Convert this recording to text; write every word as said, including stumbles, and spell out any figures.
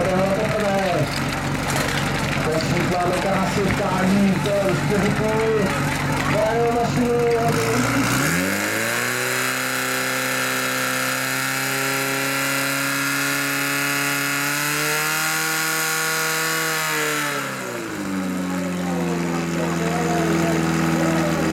tohle poprvé. Teď máme krásy vtání, to je čtyři půl. Mašinu.